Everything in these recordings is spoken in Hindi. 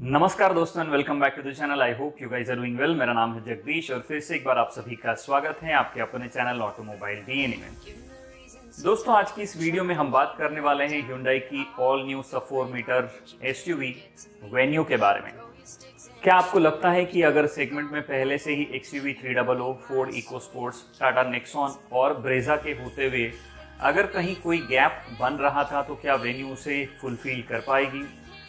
नमस्कार दोस्तों and welcome back to the channel. I hope you guys are doing well. मेरा नाम है जगदीश और फिर से एक बार आप सभी का स्वागत है आपके अपने चैनल ऑटोमोबाइल डीएनए में। दोस्तों आज की इस वीडियो में हम बात करने वाले हैं Hyundai की ऑल न्यू सब 4 मीटर एसयूवी वेन्यू के बारे में। क्या आपको लगता है कि अगर सेगमेंट में पहले से ही XUV 300, Ford Eco Sports, Tata Nexon और ब्रेजा के होते हुए अगर कहीं कोई गैप बन रहा था तो क्या वेन्यू उसे फुलफिल कर पाएगी?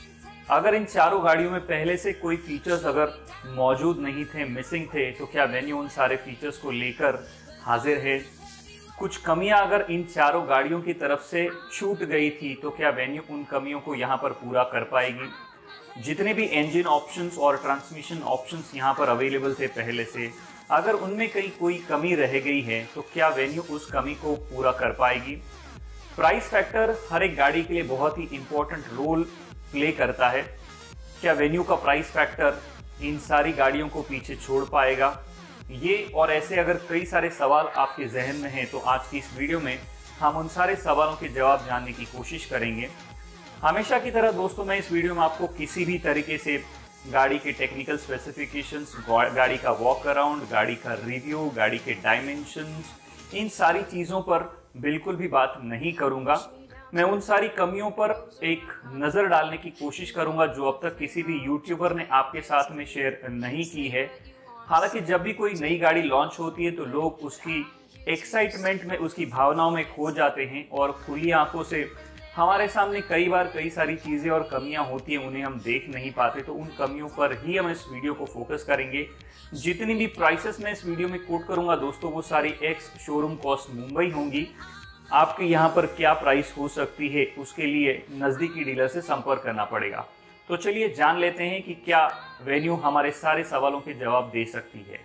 अगर इन चारों गाड़ियों में पहले से कोई फीचर्स अगर मौजूद नहीं थे, मिसिंग थे, तो क्या वेन्यू उन सारे फीचर्स को लेकर हाजिर है? कुछ कमियां अगर इन चारों गाड़ियों की तरफ से छूट गई थी तो क्या वेन्यू उन कमियों को यहां पर पूरा कर पाएगी? जितने भी इंजन ऑप्शंस और ट्रांसमिशन ऑप्शंस यहां पर अवेलेबल थे पहले से, अगर उनमें कहीं कोई कमी रह गई है तो क्या वेन्यू उस कमी को पूरा कर पाएगी? प्राइस फैक्टर हर एक गाड़ी के लिए बहुत ही इंपॉर्टेंट रोल प्ले करता है। क्या वेन्यू का प्राइस फैक्टर इन सारी गाड़ियों को पीछे छोड़ पाएगा? ये और ऐसे अगर कई सारे सवाल आपके जहन में हैं तो आज की इस वीडियो में हम उन सारे सवालों के जवाब जानने की कोशिश करेंगे। हमेशा की तरह दोस्तों मैं इस वीडियो में आपको किसी भी तरीके से गाड़ी के टेक्निकल स्पेसिफिकेशंस, गाड़ी का वॉक अराउंड, गाड़ी का रिव्यू, गाड़ी के डायमेंशंस, इन सारी चीज़ों पर बिल्कुल भी बात नहीं करूँगा। मैं उन सारी कमियों पर एक नज़र डालने की कोशिश करूंगा जो अब तक किसी भी यूट्यूबर ने आपके साथ में शेयर नहीं की है। हालांकि जब भी कोई नई गाड़ी लॉन्च होती है तो लोग उसकी एक्साइटमेंट में, उसकी भावनाओं में खो जाते हैं और खुली आंखों से हमारे सामने कई बार कई सारी चीज़ें और कमियां होती हैं, उन्हें हम देख नहीं पाते। तो उन कमियों पर ही हम इस वीडियो को फोकस करेंगे। जितनी भी प्राइसेस मैं इस वीडियो में कोट करूंगा दोस्तों, वो सारी एक्स शोरूम कॉस्ट मुंबई होंगी। आपके यहाँ पर क्या प्राइस हो सकती है उसके लिए नज़दीकी डीलर से संपर्क करना पड़ेगा। तो चलिए जान लेते हैं कि क्या वेन्यू हमारे सारे सवालों के जवाब दे सकती है।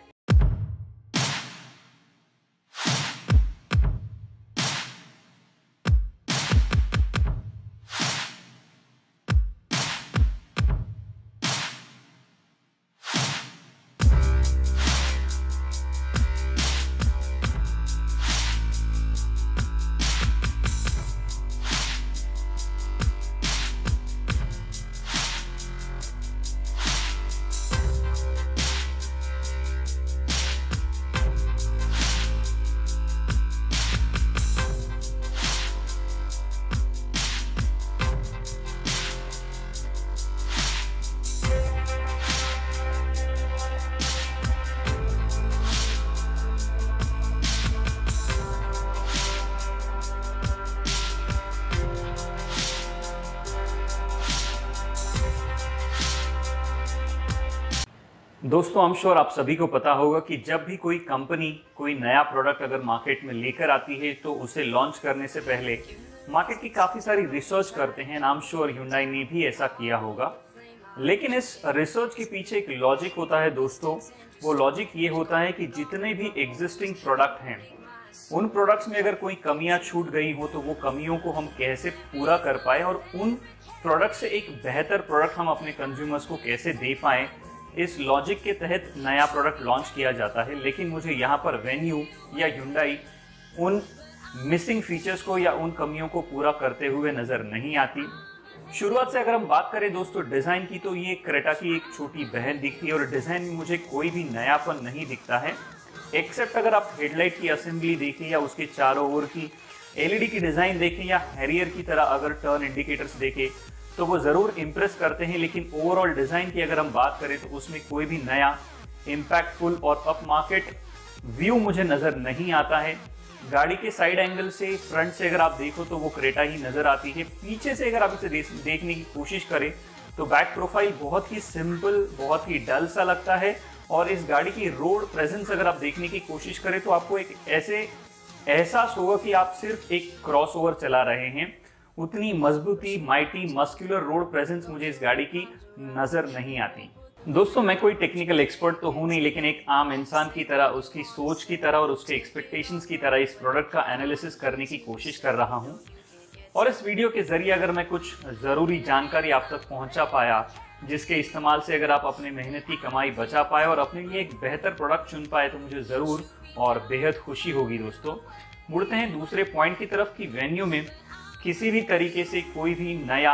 दोस्तों आई एम श्योर आप सभी को पता होगा कि जब भी कोई कंपनी कोई नया प्रोडक्ट अगर मार्केट में लेकर आती है तो उसे लॉन्च करने से पहले मार्केट की काफ़ी सारी रिसर्च करते हैं। आई एम श्योर Hyundai ने भी ऐसा किया होगा। लेकिन इस रिसर्च के पीछे एक लॉजिक होता है दोस्तों। वो लॉजिक ये होता है कि जितने भी एग्जिस्टिंग प्रोडक्ट हैं उन प्रोडक्ट्स में अगर कोई कमियां छूट गई हो तो वो कमियों को हम कैसे पूरा कर पाए और उन प्रोडक्ट से एक बेहतर प्रोडक्ट हम अपने कंज्यूमर्स को कैसे दे पाएँ। इस लॉजिक के तहत नया प्रोडक्ट लॉन्च किया जाता है। लेकिन मुझे यहाँ पर वेन्यू या Hyundai उन मिसिंग फीचर्स को या उन कमियों को पूरा करते हुए नज़र नहीं आती। शुरुआत से अगर हम बात करें दोस्तों डिज़ाइन की, तो ये क्रेटा की एक छोटी बहन दिखती है और डिज़ाइन में मुझे कोई भी नयापन नहीं दिखता है, एक्सेप्ट अगर आप हेडलाइट की असेंबली देखें या उसके चारों ओर की LED की डिज़ाइन देखें या हैरियर की तरह अगर टर्न इंडिकेटर्स देखें तो वो ज़रूर इम्प्रेस करते हैं। लेकिन ओवरऑल डिज़ाइन की अगर हम बात करें तो उसमें कोई भी नया इम्पैक्टफुल और अप मार्केट व्यू मुझे नज़र नहीं आता है। गाड़ी के साइड एंगल से, फ्रंट से अगर आप देखो तो वो क्रेटा ही नज़र आती है। पीछे से अगर आप इसे देखने की कोशिश करें तो बैक प्रोफाइल बहुत ही सिंपल, बहुत ही डल सा लगता है। और इस गाड़ी की रोड प्रेजेंस अगर आप देखने की कोशिश करें तो आपको एक ऐसे एहसास होगा कि आप सिर्फ एक क्रॉसओवर चला रहे हैं। उतनी मजबूती, माइटी, मस्कुलर रोड प्रेजेंस मुझे इस गाड़ी की नज़र नहीं आती। दोस्तों मैं कोई टेक्निकल एक्सपर्ट तो हूँ नहीं, लेकिन एक आम इंसान की तरह, उसकी सोच की तरह और उसके एक्सपेक्टेशंस की तरह इस प्रोडक्ट का एनालिसिस करने की कोशिश कर रहा हूँ। और इस वीडियो के जरिए अगर मैं कुछ ज़रूरी जानकारी आप तक पहुँचा पाया जिसके इस्तेमाल से अगर आप अपने मेहनत की कमाई बचा पाए और अपने लिए एक बेहतर प्रोडक्ट चुन पाए तो मुझे ज़रूर और बेहद खुशी होगी। दोस्तों मुड़ते हैं दूसरे पॉइंट की तरफ कि वेन्यू में किसी भी तरीके से कोई भी नया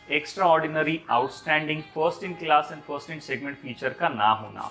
extraordinary, outstanding, first in class and first in segment feature का ना होना।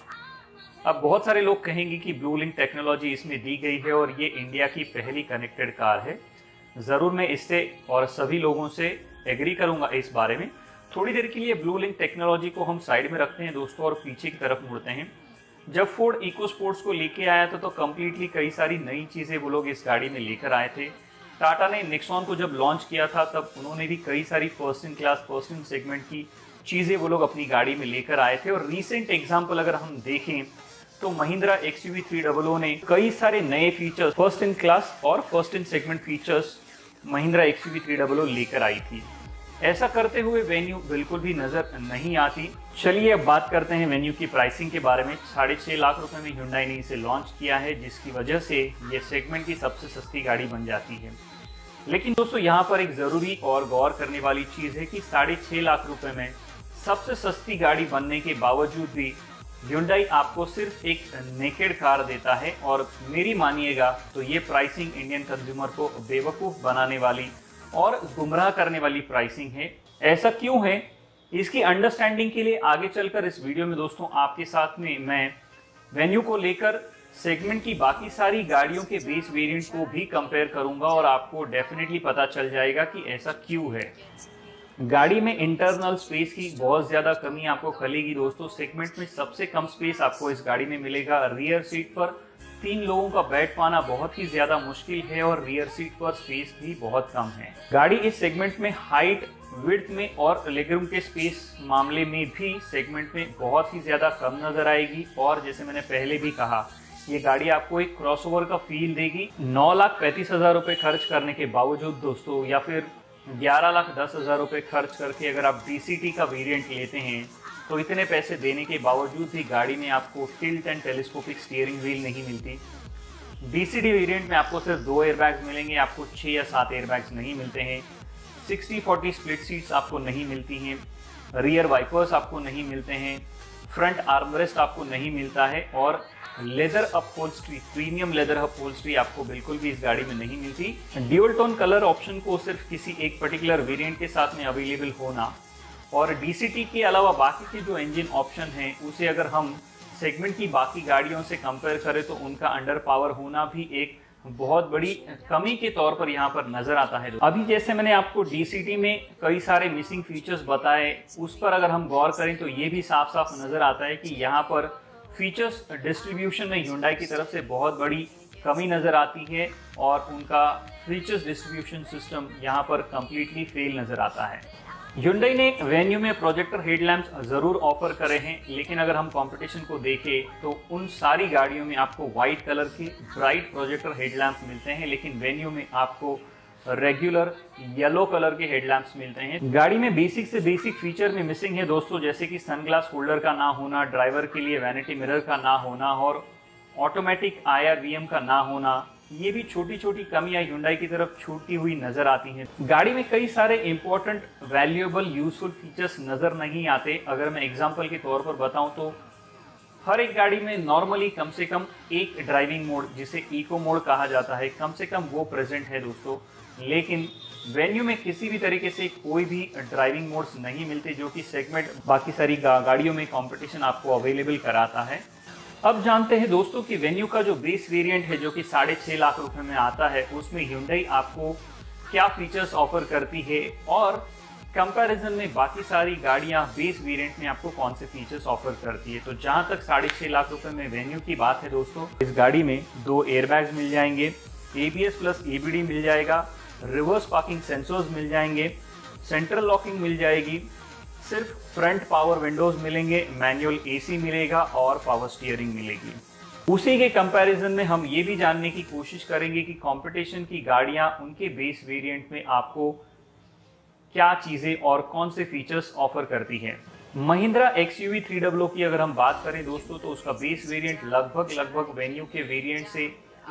अब बहुत सारे लोग कहेंगे कि ब्लू लिंक टेक्नोलॉजी इसमें दी गई है और ये इंडिया की पहली कनेक्टेड कार है। ज़रूर मैं इससे और सभी लोगों से एग्री करूंगा इस बारे में। थोड़ी देर के लिए ब्लू लिंक टेक्नोलॉजी को हम साइड में रखते हैं दोस्तों और पीछे की तरफ मुड़ते हैं। जब फोर्ड इको स्पोर्ट्स को लेके आया था तो कम्प्लीटली कई सारी नई चीज़ें वो लोग इस गाड़ी में लेकर आए थे। टाटा ने नेक्सॉन को जब लॉन्च किया था तब उन्होंने भी कई सारी first in class, first in segment की चीज़ें वो लोग अपनी गाड़ी में लेकर आए थे। और रीसेंट एग्जाम्पल अगर हम देखें तो महिंद्रा XUV 300 ने कई सारे नए फीचर्स, फर्स्ट इन क्लास और first in segment features Mahindra XUV 300 लेकर आई थी। ऐसा करते हुए वेन्यू बिल्कुल भी नजर नहीं आती। चलिए अब बात करते हैं वेन्यू की प्राइसिंग के बारे में। 6.5 लाख रुपए में Hyundai ने इसे लॉन्च किया है, जिसकी वजह से ये सेगमेंट की सबसे सस्ती गाड़ी बन जाती है। लेकिन दोस्तों यहाँ पर एक जरूरी और गौर करने वाली चीज है कि 6.5 लाख रुपए में सबसे सस्ती गाड़ी बनने के बावजूद भी Hyundai आपको सिर्फ एक नेकेड कार देता है। और मेरी मानिएगा तो ये प्राइसिंग इंडियन कंज्यूमर को बेवकूफ बनाने वाली और गुमराह करने वाली प्राइसिंग है। ऐसा क्यों है, इसकी अंडरस्टैंडिंग के लिए आगे चलकर इस वीडियो में दोस्तों आपके साथ में मैं वेन्यू को लेकर सेगमेंट की बाकी सारी गाड़ियों के बेस वेरिएंट को भी कंपेयर करूंगा और आपको डेफिनेटली पता चल जाएगा कि ऐसा क्यों है। गाड़ी में इंटरनल स्पेस की बहुत ज्यादा कमी आपको खलेगी दोस्तों। सेगमेंट में सबसे कम स्पेस आपको इस गाड़ी में मिलेगा। रियर सीट पर 3 लोगों का बैठ पाना बहुत ही ज्यादा मुश्किल है और रियर सीट पर स्पेस भी बहुत कम है। गाड़ी इस सेगमेंट में हाइट, विड्थ में और लेगरूम के स्पेस मामले में भी सेगमेंट में बहुत ही ज्यादा कम नजर आएगी। और जैसे मैंने पहले भी कहा, ये गाड़ी आपको एक क्रॉसओवर का फील देगी। 9,35,000 रुपए खर्च करने के बावजूद दोस्तों, या फिर 11,10,000 रुपए खर्च करके अगर आप DCT का वेरिएंट लेते हैं तो इतने पैसे देने के बावजूद भी गाड़ी में आपको tilt and telescopic steering wheel नहीं मिलती। DCT वेरिएंट में आपको सिर्फ 2 एयरबैग्स मिलेंगे, आपको 6 या 7 एयरबैग्स नहीं मिलते हैं। 60-40 स्प्लिट सीट्स आपको नहीं मिलती हैं। रियर वाइपर्स आपको नहीं मिलते हैं। फ्रंट आर्मरेस्ट आपको नहीं मिलता है और leather upholstery, premium leather upholstery आपको बिल्कुल भी इस गाड़ी में नहीं मिलती। ड्यूल टोन कलर ऑप्शन को सिर्फ किसी एक पर्टिकुलर वेरिएंट के साथ में अवेलेबल होना और DCT के अलावा बाकी के जो इंजन ऑप्शन हैं उसे अगर हम सेगमेंट की बाकी गाड़ियों से कंपेयर करें तो उनका अंडर पावर होना भी एक बहुत बड़ी कमी के तौर पर यहाँ पर नजर आता है। अभी जैसे मैंने आपको DCT में कई सारे मिसिंग फीचर्स बताए, उस पर अगर हम गौर करें तो ये भी साफ साफ नजर आता है कि यहाँ पर फीचर्स डिस्ट्रीब्यूशन में Hyundai की तरफ से बहुत बड़ी कमी नजर आती है और उनका फीचर्स डिस्ट्रीब्यूशन सिस्टम यहाँ पर कंप्लीटली फेल नजर आता है। Hyundai ने वेन्यू में प्रोजेक्टर हेडलैम्प्स जरूर ऑफर करे हैं, लेकिन अगर हम कंपटीशन को देखें तो उन सारी गाड़ियों में आपको व्हाइट कलर के ब्राइट प्रोजेक्टर हेडलैम्प्स मिलते हैं, लेकिन वेन्यू में आपको रेगुलर येलो कलर के हेडलैम्प्स मिलते हैं। गाड़ी में बेसिक से बेसिक फीचर में मिसिंग है दोस्तों, जैसे कि सनग्लास होल्डर का ना होना, ड्राइवर के लिए वैनिटी मिरर का ना होना और ऑटोमेटिक IRVM का ना होना। ये भी छोटी छोटी कमियां Hyundai की तरफ छूटती हुई नजर आती हैं। गाड़ी में कई सारे इंपॉर्टेंट, वैल्यूएबल, यूजफुल फीचर्स नजर नहीं आते। अगर मैं एग्जांपल के तौर पर बताऊं तो हर एक गाड़ी में नॉर्मली कम से कम एक ड्राइविंग मोड, जिसे इको मोड कहा जाता है, कम से कम वो प्रेजेंट है दोस्तों। लेकिन वेन्यू में किसी भी तरीके से कोई भी ड्राइविंग मोड्स नहीं मिलते, जो कि सेगमेंट बाकी सारी गाड़ियों में कंपटीशन आपको अवेलेबल कराता है। अब जानते हैं दोस्तों कि वेन्यू का जो बेस वेरिएंट है, जो कि 6.5 लाख रुपए में आता है, उसमें Hyundai आपको क्या फीचर्स ऑफर करती है और कंपैरिजन में बाकी सारी गाड़ियां बेस वेरिएंट में आपको कौन से फीचर्स ऑफर करती है। तो जहां तक 6.5 लाख रुपए में वेन्यू की बात है दोस्तों, इस गाड़ी में 2 एयरबैग्स मिल जाएंगे, ABS प्लस ABD मिल जाएगा, रिवर्स पार्किंग सेंसर्स मिल जाएंगे, सेंट्रल लॉकिंग मिल जाएगी, सिर्फ फ्रंट पावर विंडोज मिलेंगे, मैनुअल AC मिलेगा और पावर स्टीयरिंग मिलेगी। उसी के कंपैरिजन में हम ये भी जानने की कोशिश करेंगे कि कंपटीशन की गाड़ियां उनके बेस वेरिएंट में आपको क्या चीजें और कौन से फीचर्स ऑफर करती है। महिंद्रा XUV 300 की अगर हम बात करें दोस्तों तो उसका बेस वेरिएंट लगभग वेन्यू के वेरिएंट से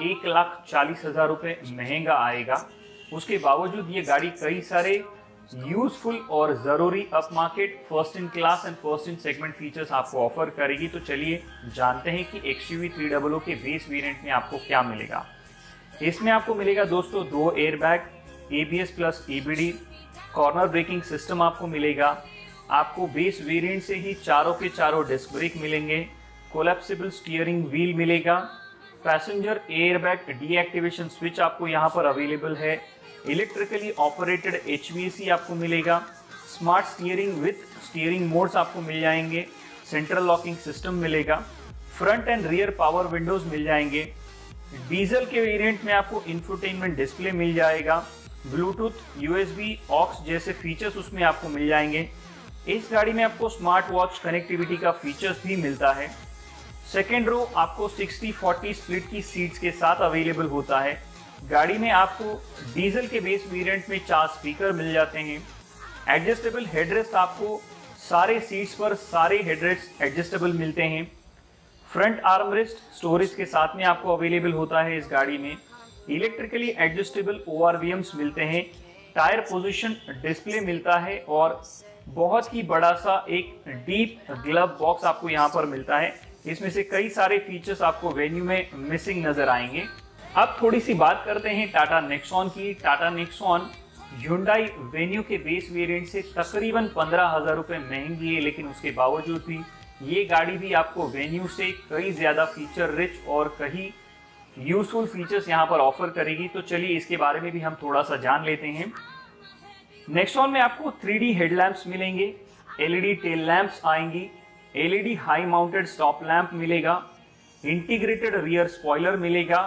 1,40,000 रुपए महंगा आएगा। उसके बावजूद ये गाड़ी कई सारे यूजफुल और जरूरी upmarket, first in class and first in segment features आपको ऑफर करेगी। तो चलिए जानते हैं कि XUV 300 के बेस वेरिएंट में आपको क्या मिलेगा। इसमें आपको मिलेगा दोस्तों 2 airbag, ABS plus ABD, corner braking system आपको मिलेगा। आपको बेस वेरिएंट से ही चारों के चारों डिस्क ब्रेक मिलेंगे। कोलैप्सिबल स्टीयरिंग व्हील मिलेगा। पैसेंजर एयरबैग डीएक्टिवेशन स्विच आपको यहाँ पर अवेलेबल है। इलेक्ट्रिकली ऑपरेटेड HVAC आपको मिलेगा। Smart steering with steering modes आपको मिल जाएंगे। सेंट्रल लॉकिंग सिस्टम मिलेगा। Front and rear power windows मिल जाएंगे। डीजल के वेरिएंट में आपको इंफोटेनमेंट डिस्प्ले मिल जाएगा। ब्लूटूथ, USB, ऑक्स जैसे फीचर्स उसमें आपको मिल जाएंगे। इस गाड़ी में आपको स्मार्ट वॉच कनेक्टिविटी का फीचर्स भी मिलता है। सेकेंड रो आपको 60-40 स्प्लिट की सीट्स के साथ अवेलेबल होता है। गाड़ी में आपको डीजल के बेस वेरिएंट में 4 स्पीकर मिल जाते हैं। एडजस्टेबल हेडरेस्ट आपको सारे सीट्स पर सारे हेडरेस्ट एडजस्टेबल मिलते हैं। फ्रंट आर्मरेस्ट स्टोरेज के साथ में आपको अवेलेबल होता है इस गाड़ी में। इलेक्ट्रिकली एडजस्टेबल ORVMs मिलते हैं। टायर पोजीशन डिस्प्ले मिलता है और बहुत ही बड़ा सा एक डीप ग्लव बॉक्स आपको यहाँ पर मिलता है। इसमें से कई सारे फीचर्स आपको वेन्यू में मिसिंग नजर आएंगे। अब थोड़ी सी बात करते हैं टाटा नेक्सॉन की। टाटा नेक्सॉन Hyundai वेन्यू के बेस वेरिएंट से तकरीबन 15,000 रुपए महंगी है, लेकिन उसके बावजूद भी ये गाड़ी भी आपको वेन्यू से कई ज्यादा फीचर रिच और कई यूजफुल फीचर्स यहाँ पर ऑफर करेगी। तो चलिए इसके बारे में भी हम थोड़ा सा जान लेते हैं। नेक्सॉन में आपको 3D हेडलैम्प्स मिलेंगे। LED टेल लैंप्स आएंगी। LED high mounted stop lamp मिलेगा। इंटीग्रेटेड रियर स्पॉइलर मिलेगा।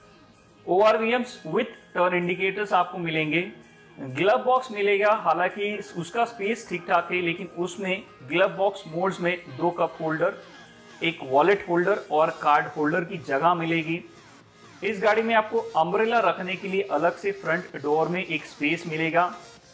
ORVMs विथ टर्न इंडिकेटर्स आपको मिलेंगे। ग्लव बॉक्स मिलेगा। हालांकि उसका स्पेस ठीक ठाक है, लेकिन उसमें ग्लव बॉक्स मोड्स में 2 कप होल्डर, एक वॉलेट होल्डर और कार्ड होल्डर की जगह मिलेगी। इस गाड़ी में आपको अम्ब्रेला रखने के लिए अलग से फ्रंट डोर में एक स्पेस मिलेगा।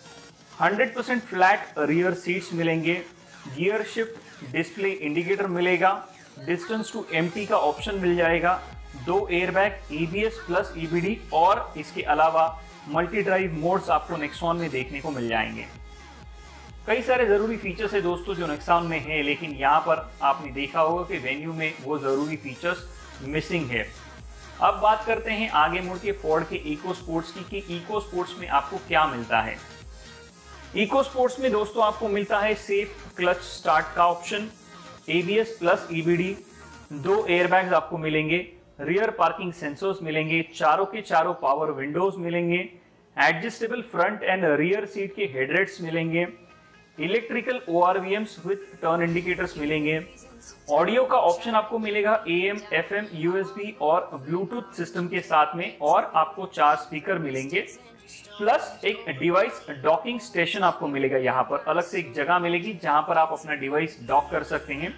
100% फ्लैट रियर सीट्स मिलेंगे। गियर शिफ्ट डिस्प्ले इंडिकेटर मिलेगा। डिस्टेंस टू एम्प्टी का ऑप्शन मिल जाएगा। 2 एयरबैग, ABS प्लस EBD और इसके अलावा मल्टी ड्राइव मोड्स आपको नेक्सॉन में देखने को मिल जाएंगे। कई सारे जरूरी फीचर्स है दोस्तों जो नेक्सॉन में है, लेकिन यहाँ पर आपने देखा होगा कि वेन्यू में वो जरूरी फीचर्स मिसिंग है। अब बात करते हैं आगे मुड़ के फोर्ड के इको स्पोर्ट्स की कि इको स्पोर्ट्स में आपको क्या मिलता है। इको स्पोर्ट्स में दोस्तों आपको मिलता है सेफ क्लच स्टार्ट का option, ABS plus EBD, 2 airbags आपको मिलेंगे। रियर पार्किंग सेंसर्स मिलेंगे। चारों के चारों पावर विंडोज मिलेंगे। Adjustable front and rear seat के हेडरेट्स मिलेंगे। Electrical ORVMs with turn indicators मिलेंगे। ऑडियो का ऑप्शन आपको मिलेगा AM, FM, USB और ब्लूटूथ सिस्टम के साथ में, और आपको 4 स्पीकर मिलेंगे प्लस एक डिवाइस डॉकिंग स्टेशन आपको मिलेगा। यहाँ पर अलग से एक जगह मिलेगी जहां पर आप अपना डिवाइस डॉक कर सकते हैं।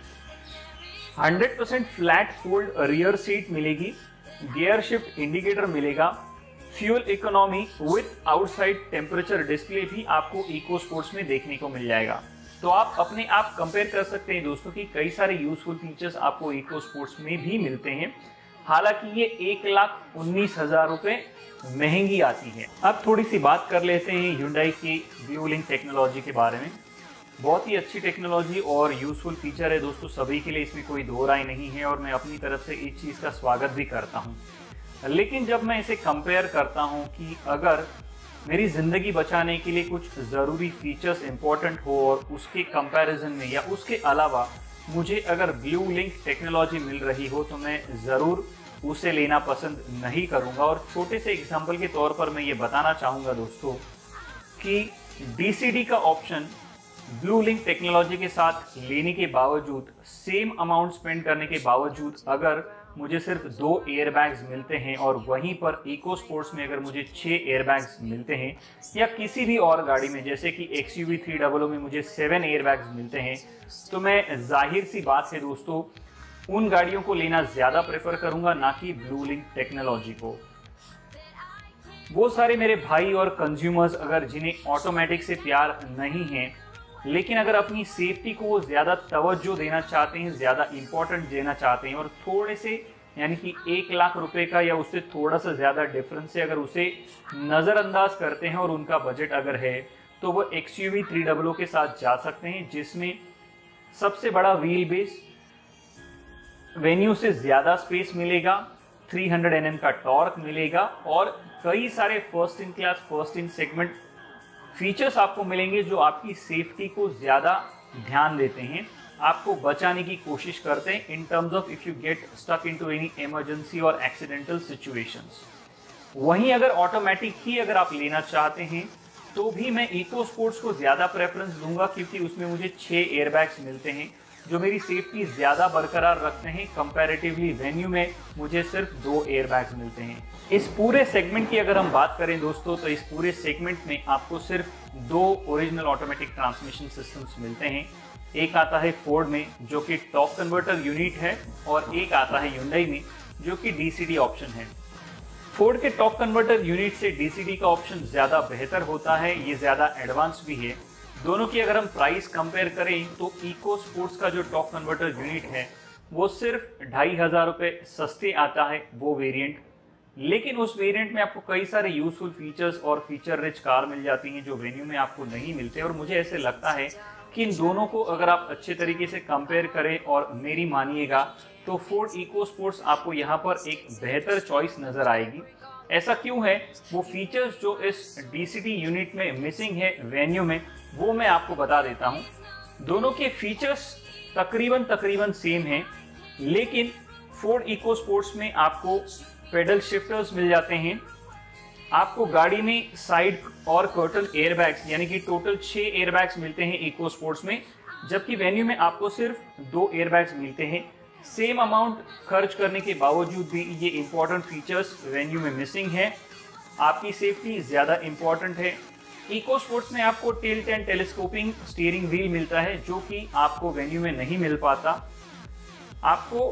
100% फ्लैट फोल्ड रियर सीट मिलेगी। गियर शिफ्ट इंडिकेटर मिलेगा। Fuel economy with outside temperature display भी आपको इको स्पोर्ट्स में देखने को मिल जाएगा। तो आप अपने आप कंपेयर कर सकते हैं दोस्तों कि कई सारे यूजफुल फीचर्स आपको इको स्पोर्ट्स में भी मिलते हैं। हालांकि ये 1,19,000 रुपए महंगी आती है। अब थोड़ी सी बात कर लेते हैं Hyundai की ब्लू लिंक टेक्नोलॉजी के बारे में। बहुत ही अच्छी टेक्नोलॉजी और यूजफुल फीचर है दोस्तों सभी के लिए, इसमें कोई दो राय नहीं है और मैं अपनी तरफ से इस चीज़ का स्वागत भी करता हूँ। लेकिन जब मैं इसे कंपेयर करता हूँ कि अगर मेरी ज़िंदगी बचाने के लिए कुछ ज़रूरी फीचर्स इंपॉर्टेंट हो और उसके कंपैरिजन में या उसके अलावा मुझे अगर ब्लू लिंक टेक्नोलॉजी मिल रही हो तो मैं ज़रूर उसे लेना पसंद नहीं करूँगा। और छोटे से एग्जाम्पल के तौर पर मैं ये बताना चाहूँगा दोस्तों कि DCD का ऑप्शन ब्लू लिंक टेक्नोलॉजी के साथ लेने के बावजूद, सेम अमाउंट स्पेंड करने के बावजूद अगर मुझे सिर्फ 2 एयरबैग्स मिलते हैं और वहीं पर इको स्पोर्ट्स में अगर मुझे 6 एयरबैग्स मिलते हैं, या किसी भी और गाड़ी में जैसे कि XUV 300 में मुझे 7 एयरबैग्स मिलते हैं, तो मैं जाहिर सी बात है दोस्तों उन गाड़ियों को लेना ज़्यादा प्रेफर करूंगा, ना कि ब्लू लिंक टेक्नोलॉजी को। वो सारे मेरे भाई और कंज्यूमर्स अगर जिन्हें ऑटोमेटिक से प्यार नहीं है, लेकिन अगर अपनी सेफ्टी को ज़्यादा तवज्जो देना चाहते हैं, ज़्यादा इंपॉर्टेंट देना चाहते हैं और थोड़े से यानी कि 1 लाख रुपए का या उससे थोड़ा सा ज़्यादा डिफरेंस से अगर उसे नज़रअंदाज करते हैं और उनका बजट अगर है, तो वो XUV 300 के साथ जा सकते हैं, जिसमें सबसे बड़ा व्हील बेस, वेन्यू से ज़्यादा स्पेस मिलेगा, 300 Nm का टॉर्क मिलेगा और कई सारे first in class, first in segment features आपको मिलेंगे जो आपकी सेफ्टी को ज़्यादा ध्यान देते हैं, आपको बचाने की कोशिश करते हैं in terms of if you get stuck into any emergency और एक्सीडेंटल सिचुएशंस। वहीं अगर ऑटोमेटिक ही अगर आप लेना चाहते हैं तो भी मैं इको स्पोर्ट्स को ज़्यादा प्रेफरेंस दूंगा, क्योंकि उसमें मुझे 6 एयरबैग्स मिलते हैं जो मेरी सेफ्टी ज़्यादा बरकरार रखते हैं। कंपैरेटिवली वेन्यू में मुझे सिर्फ 2 एयरबैग्स मिलते हैं। इस पूरे सेगमेंट की अगर हम बात करें दोस्तों, तो इस पूरे सेगमेंट में आपको सिर्फ 2 ओरिजिनल ऑटोमेटिक ट्रांसमिशन सिस्टम्स मिलते हैं। एक आता है फोर्ड में जो कि टॉर्क कन्वर्टर यूनिट है, और एक आता है Hyundai में जो कि DCD ऑप्शन है। फोर्ड के टॉर्क कन्वर्टर यूनिट से DCD का ऑप्शन ज़्यादा बेहतर होता है, ये ज़्यादा एडवांस भी है। दोनों की अगर हम प्राइस कंपेयर करें तो इको स्पोर्ट्स का जो टॉर्क कन्वर्टर यूनिट है वो सिर्फ 2500 रुपये सस्ते आता है वो वेरिएंट, लेकिन उस वेरिएंट में आपको कई सारे यूजफुल फीचर्स और फीचर रिच कार मिल जाती हैं जो वेन्यू में आपको नहीं मिलते। और मुझे ऐसे लगता है कि इन दोनों को अगर आप अच्छे तरीके से कंपेयर करें और मेरी मानिएगा तो फोर्ड इको स्पोर्ट्स आपको यहाँ पर एक बेहतर चॉइस नजर आएगी। ऐसा क्यों है? वो फीचर्स जो इस DCD यूनिट में मिसिंग है वेन्यू में, वो मैं आपको बता देता हूँ। दोनों के फीचर्स तकरीबन सेम हैं, लेकिन फोर्ड इको स्पोर्ट्स में आपको पेडल शिफ्टर्स मिल जाते हैं, आपको गाड़ी में साइड और कर्टन एयरबैग्स यानी कि टोटल 6 एयरबैग्स मिलते हैं इको स्पोर्ट्स में, जबकि वेन्यू में आपको सिर्फ 2 एयरबैग्स मिलते हैं। सेम अमाउंट खर्च करने के बावजूद भी ये इंपॉर्टेंट फीचर्स वेन्यू में मिसिंग है। आपकी सेफ्टी ज़्यादा इंपॉर्टेंट है। इको स्पोर्ट्स में आपको टेल टेन टेलीस्कोपिंग स्टीयरिंग व्हील मिलता है जो कि आपको वेन्यू में नहीं मिल पाता। आपको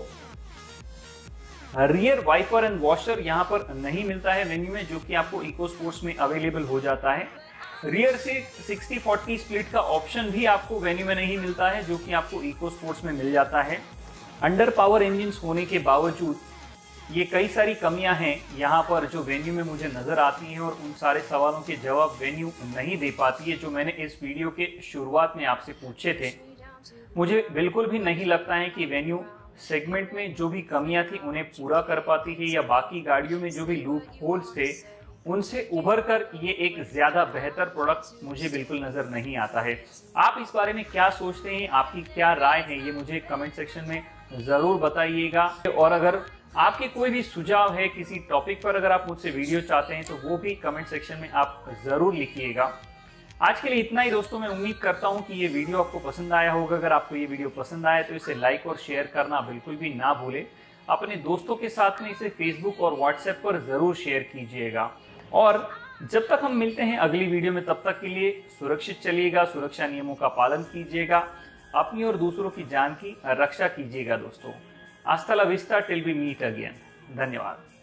रियर वाइपर एंड वॉशर यहाँ पर नहीं मिलता है वेन्यू में, जो कि आपको इको स्पोर्ट्स में अवेलेबल हो जाता है। रियर से 60-40 स्प्लिट का ऑप्शन भी आपको वेन्यू में नहीं मिलता है, जो कि आपको इको स्पोर्ट्स में मिल जाता है। अंडर पावर इंजन होने के बावजूद ये कई सारी कमियां हैं यहाँ पर जो वेन्यू में मुझे नज़र आती हैं, और उन सारे सवालों के जवाब वेन्यू नहीं दे पाती है जो मैंने इस वीडियो के शुरुआत में आपसे पूछे थे। मुझे बिल्कुल भी नहीं लगता है कि वेन्यू सेगमेंट में जो भी कमियां थी उन्हें पूरा कर पाती है, या बाकी गाड़ियों में जो भी लूप होल्स थे उनसे उभर कर ये एक ज़्यादा बेहतर प्रोडक्ट मुझे बिल्कुल नज़र नहीं आता है। आप इस बारे में क्या सोचते हैं, आपकी क्या राय है, ये मुझे कमेंट सेक्शन में ज़रूर बताइएगा। और अगर आपके कोई भी सुझाव है किसी टॉपिक पर, अगर आप मुझसे वीडियो चाहते हैं तो वो भी कमेंट सेक्शन में आप ज़रूर लिखिएगा। आज के लिए इतना ही दोस्तों। मैं उम्मीद करता हूं कि ये वीडियो आपको पसंद आया होगा। अगर आपको ये वीडियो पसंद आया तो इसे लाइक और शेयर करना बिल्कुल भी ना भूलें। अपने दोस्तों के साथ में इसे फेसबुक और व्हाट्सएप पर ज़रूर शेयर कीजिएगा। और जब तक हम मिलते हैं अगली वीडियो में, तब तक के लिए सुरक्षित चलिएगा, सुरक्षा नियमों का पालन कीजिएगा, अपनी और दूसरों की जान की रक्षा कीजिएगा दोस्तों। हasta la vista till we meet again। धन्यवाद।